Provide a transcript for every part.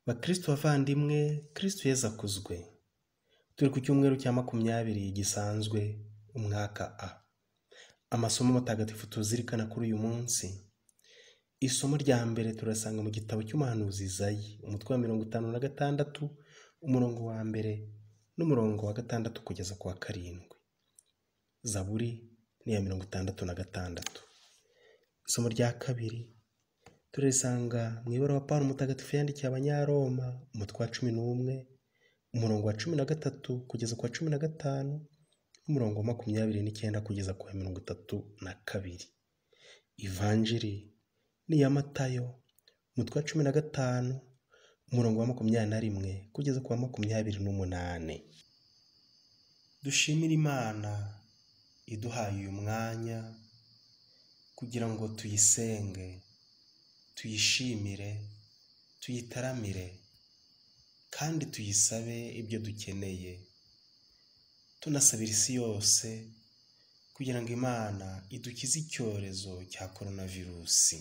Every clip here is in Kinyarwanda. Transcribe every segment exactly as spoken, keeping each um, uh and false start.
Bakristo bavandimwe, Kristo Yezu akuzwe. Turi ku cyumweru cya makumyabiri gisanzwe umwaka A. Amasomo matagatifu tuzirikana kuri uyu munsi. Isomo rya mbere turasanga mu gitabo cy'umuhanuzi Izayi, umutwe wa mirongo itanu na gatandatu, umurongo wa mbere n'umurongo wa gatandatu kugeza ku wa karindwi. Zaburi ni iya mirongo itandatu na gatandatu. Isomo rya kabiri turisanga mu ibaruwa Pawulo mutagatifu yandikiye Abanyaroma, umutwe wa cumi n'umwe, umurongo wa cumi na gatatu kugeza ku wa cumi na gatanu, n'umurongo wa makumyabiri n'icyenda kugeza ku wa mirongo itatu na kabiri. Ivanjiri ni iya Matayo, umutwe wa cumi na gatanu, umurongo wa makumyabiri na rimwe kugeza ku wa makumyabiri n'umunane. Dushimire Imana iduhaye uyu mwanya kugira ngo tuyisenge, tuyishimire, tuyitaramire kandi tuyisabe ibyo dukeneye. Tunasabira isi yose kugira ngo Imana idukize icyorezo cya coronavirusi.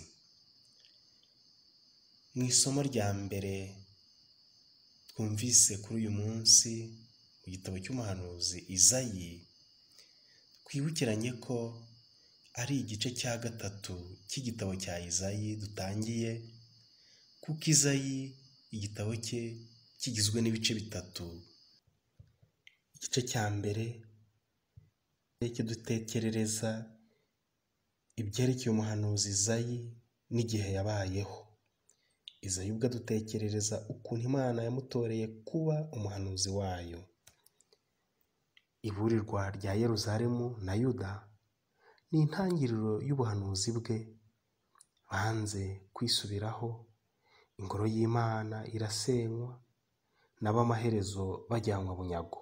Mu isomo rya mbere twumvise kuri uyu munsi mu gitabo cy'umuhanuzi Izayi, twibukiranye ko ari igice cya gatatu cy'igitabo cya Izayi dutangiye, kuko Izayi igitabo cye kigizwe n'ibice bitatu. Igice cya mbere kidutekerereza ibyerekeye umuhanuzi Izayi n'igihe yabayeho. Izayi ubwo adutekerereza ukuntu Imana yamutoreye kuba umuhanuzi wayo. Iburirwa rya Yeruzalemu na Yuda ni intangiriro y'ubuhanuzi bwe. Banze kwisubiraho, ingoro y'Imana irasenywa, nabo amaherezo bajyanwa bunyago.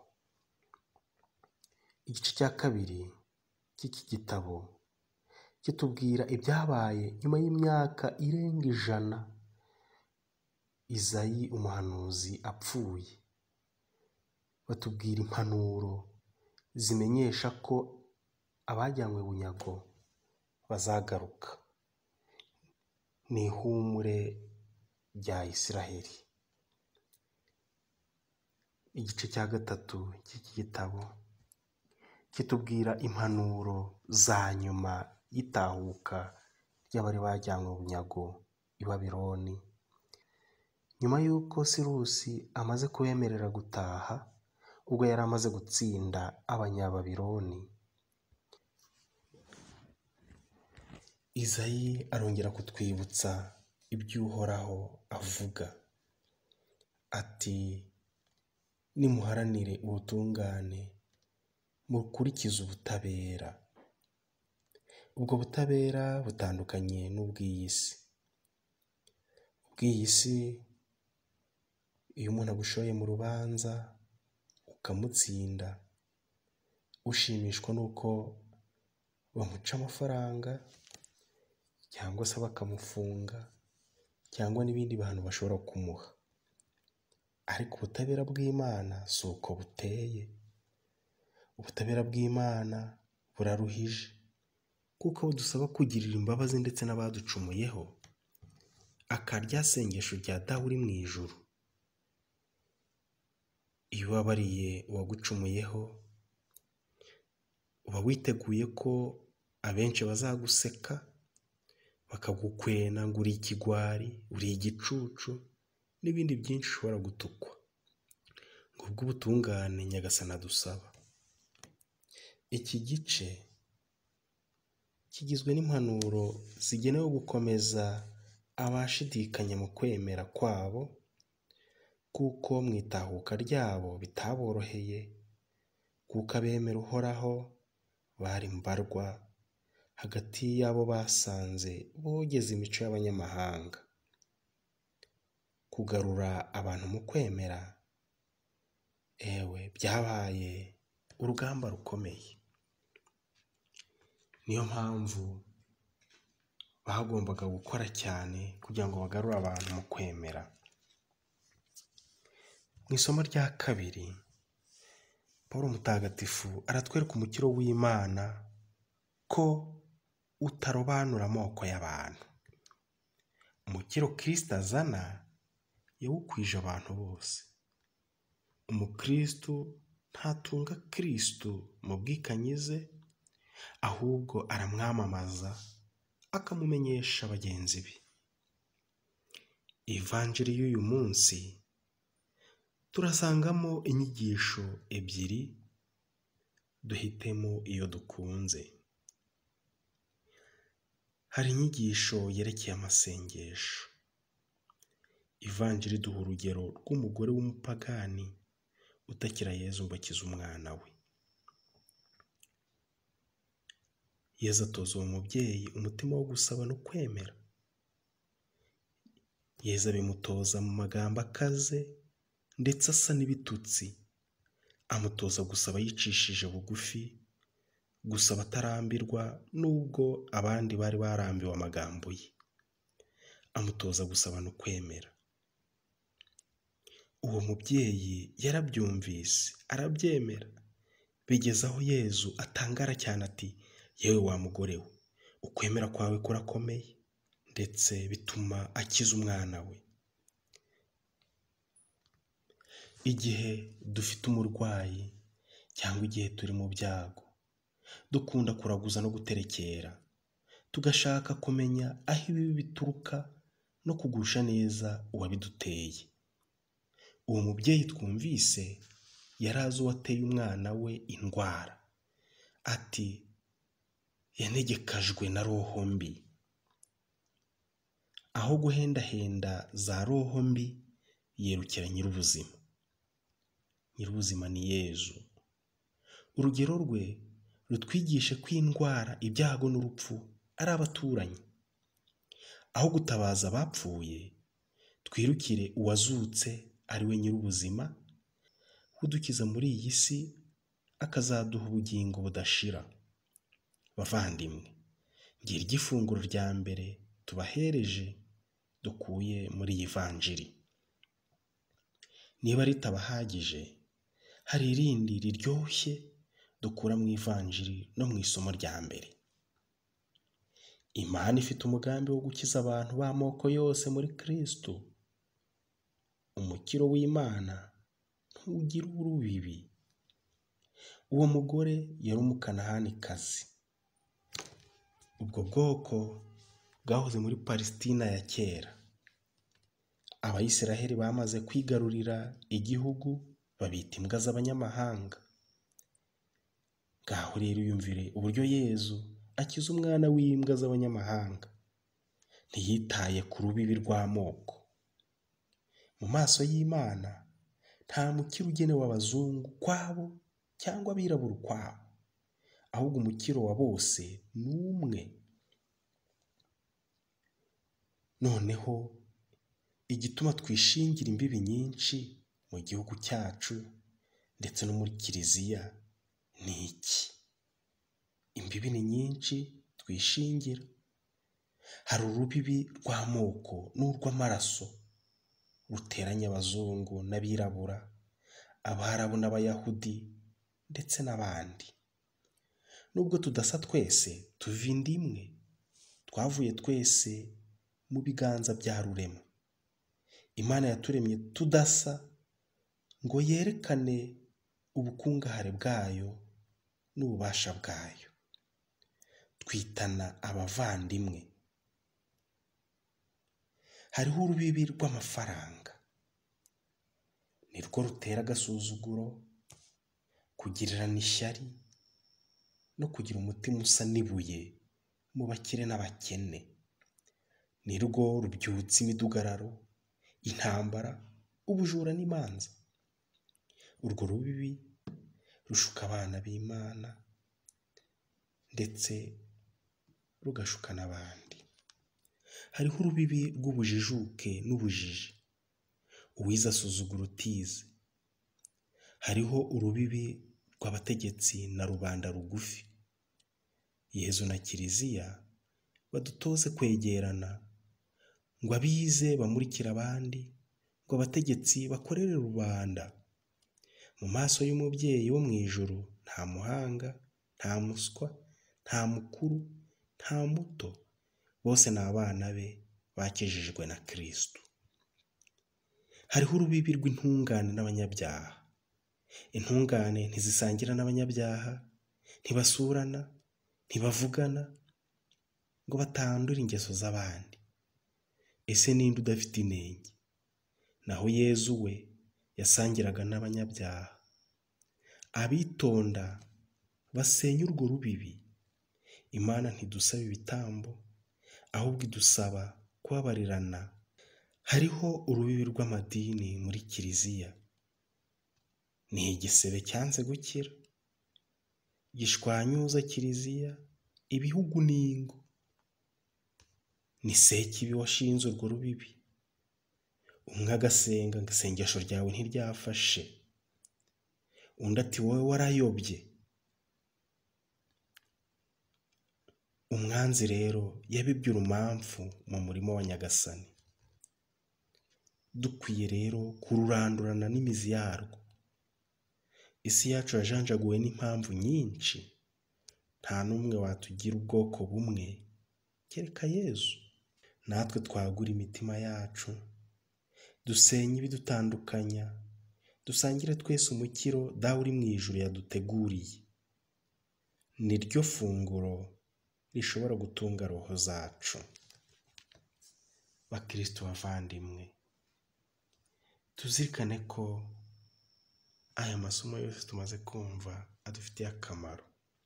Igice cya kabiri cy'iki gitabo kitubwira ibyabaye nyuma y'imyaka irenga ijana Izayi umuhanuzi apfuye. Batubwira impanuro zimenyesha ko abajyanywe bunyago bazagaruka. Ni ihumure rya Isiraheli. Igice cya gatatu cy'iki gitabo kitubwira impanuro za nyuma y'itahuka ry'abari bajyanywe bunyago i Babironi. Nyuma y'uko Sirusi amaze kubemerera gutaha, ubwo yari amaze gutsinda Abanyababironi, Izayi arongera kutwibutsa iby'Uhoraho avuga ati: nimuharanire ubutungane, mukurikize ubutabera. Ubwo butabera butandukanye n'ubw'iyi si. Ubw'iyi si, iyo umuntu agushoye mu rubanza ukamutsinda, ushimishwa n'uko bamuca amafaranga cyangwa se bakamufunga cyangwa n'ibindi bantu bashobora kumuha. Ariko ubutabera bw'Imana si uko buteye. Ubutabera bw'Imana buraruhije, kuko budusaba kugirira imbabazi ndetse n'abaducumuyeho. Aka rya sengesho rya Dawe uri mu ijuru. Iyo ubabariye uwagucumuyeho, uba witeguye ko abenshi bazaguseka, bakagukwena ngo uri ikigwari, uri igicucu n'ibindi byinshi ushobora gutukwa. Ngubwo ubutungane Nyagasani adusaba. Iki gice kigizwe n'impanuro zigenewe gukomeza abashidikanya mu kwemera kwabo, kuko mu itahuka ryabo bitaboroheye, kuko abemera Uhoraho bari mbarwa hagati y'abo basanze bogeza imico y'abanyamahanga. Kugarura abantu mu kwemera, ewe byabaye urugamba rukomeye. Niyo mpamvu bagombaga gukora cyane kugira ngo bagarure abantu mu kwemera. Mu isomo rya kabiri, Pawulo mutagatifu aratwereka umukiro w'Imana ko utarobanura amoko y'abantu. Umukiro Kristo azana yawukwije abantu bose. Umukristo ntatunga Kristo mu bwikanyize, ahubwo aramwamamaza akamumenyesha bagenzi be. Ivanjiri y'uyu munsi turasangamo inyigisho ebyiri, duhitemo iyo dukunze. Hari inyigisho yerekeye amasengesho. Ivanjiri duha urugero rw'umugore w'umupagani utakira Yezu ngo akize umwana we. Yezu atoza uwo mubyeyi umutima wo gusaba no kwemera. Yezu abimutoza mu magambo akaze ndetse asa n'ibitutsi. Amutoza gusaba yicishije bugufi, gusaba atarambirwa nubwo abandi bari barambiwe amagambo ye. Amutoza gusaba no kwemera. Uwo mubyeyi yarabyumvise, arabyemera, bigeze aho Yezu atangara cyane ati, yewe wa mugore we, ukwemera kwawe kurakomeye, ndetse bituma akiza umwana we. Igihe dufite umurwayi cyangwa igihe turi mu byago, dukunda kuraguza no guterekera, tugashaka kumenya aho ibibi bituruka no kugusha neza uwabiduteye. Uwo mubyeyi twumvise yari azi uwateye umwana we indwara, ati yanegekajwe na roho mbi. Aho guhendahenda za roho mbi, yerukira nyir'ubuzima. Nyir'ubuzima ni Yezu. Urugero rwe rutwigishe ko indwara, ibyago n'urupfu ari abaturanyi. Aho gutabaza abapfuye, twirukire uwazutse ari we nyir'ubuzima, udukiza muri iyi si akazaduha ubugingo budashira. Bavandimwe, ngira igifunguro rya mbere tubahereje dukuye muri iyi vanjiri. Niba ritabahagije, hari irindi riryoshye dukura mu ivanjiri no mu isomo rya mbere. Imana ifite umugambi wo gukiza abantu b'amoko yose muri Kristo. Umukiro w'Imana ntugira urubibi. Uwo mugore yari umukanahanikazi. Ubwo bwoko bwahoze muri Palestina ya kera. Abayisiraheli bamaze kwigarurira igihugu, babita imbwa z'abanyamahanga. Ngaho rero yumvire uburyo Yezu akiza umwana w'imbwa z'abanyamahanga. Ntiyitaye ku rubibi rw'amoko. Mu maso y'Imana nta mukiro ugenewe abazungu kwabo cyangwa abirabura ukwabo, ahubwo umukiro wa bose ni umwe. Noneho igituma twishingira imbibi nyinshi mu gihugu cyacu ndetse no muri kiliziya ni iki? Imbibi ni nyinshi twishingira. Hari urubibi rw'amoko n'urw'amaraso ruteranya abazungu n'abirabura, abarabu n'abayahudi ndetse n'abandi. Nubwo tudasa twese, tuva inda imwe, twavuye twese mu biganza bya rurema. Imana yaturemye tudasa ngo yerekane ubukungahare bwayo n'ububasha bwayo. Twitana abavandimwe. Hariho urubibi rw'amafaranga, nirwo rutera agasuzuguro, kugirirana ishyari no kugira umutima usa n'ibuye mu bakire n'abakene. Nirwo rubyutsa imidugararo, intambara, ubujura n'imanza. Urwo rubibi rushuka abana b'Imana ndetse rugashuka n'abandi. Hariho urubibi rw'ubujijuke n'ubujiji, uwize asuzugura utize. Hariho urubibi rw'abategetsi na rubanda rugufi. Yezu na Kiliziya badutoze kwegerana, ngo abize bamurikire abandi, ngo abategetsi bakorere rubanda. Mu maso y'umubyeyi wo mu ijuru nta muhanga, nta muswa, nta mukuru, nta muto, bose ni abana be bakijijwe na Kristo. hariho urubibi rw'intungane n'abanyabyaha. Intungane ntizisangira n'abanyabyaha, ntibasurana, ntibavugana ngo batandure ingeso z'abandi. Ese ninde udafite inenge? Naho Yezu we yasangiraga n'abanyabyaha. Abitonda basenya urwo rubibi. Imana ntidusaba ibitambo, ahubwo idusaba kubabarirana. Hariho urubibi rw'amadini muri kiliziya. Ni igisebe cyanze gukira, gishwanyuza kiliziya, ibihugu n'ingo. Ni Sekibi washinze urwo rubibi. Umwe agasenga ngo isengesho ryawe ntiryafashe, undi ati wowe warayobye. Umwanzi rero yabibye urumamfu mu murimo wa Nyagasani. Dukwiye rero kururandurana n'imizi yarwo. Isi yacu yajanjaguwe n'impamvu nyinshi. Nta n'umwe watugira ubwoko bumwe kereka Yezu. Natwe twagura imitima yacu, dusenye ibidutandukanya, dusangire twese umukiro Dawe uri mu ijuru yaduteguriye. Ni ryo funguro rishobora gutunga roho zacu. Bakristo bavandimwe, tuzirikane ko aya masomo yose tumaze kumva adufitiye akamaro.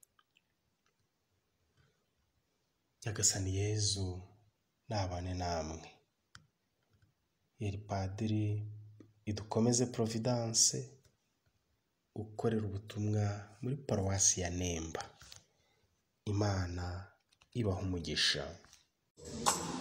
Nyagasani Yezu nabane namwe. Yeri Padiri Idukomeze Providence, ukorera ubutumwa muri paruwasi ya Nemba. Imana ibaha umugisha.